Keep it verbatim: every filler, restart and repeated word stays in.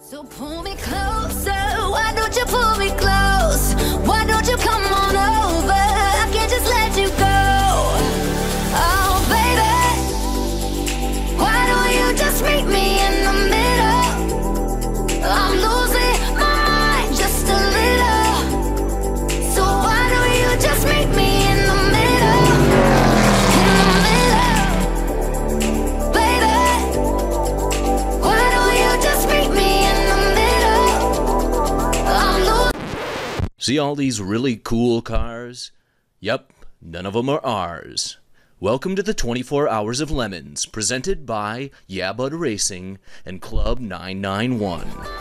So pull me closer, why don't you pull me close? Why don't you come on over? I can't just let you go. Oh baby, why don't you just meet me in the middle? I'm losing my mind just a little. So why don't you just meet me in the middle? In the middle, baby, why don't you just meet me? See all these really cool cars? Yep, none of them are ours. Welcome to the twenty-four Hours of Lemons, presented by Yeah Bud Racing and Club nine nine one.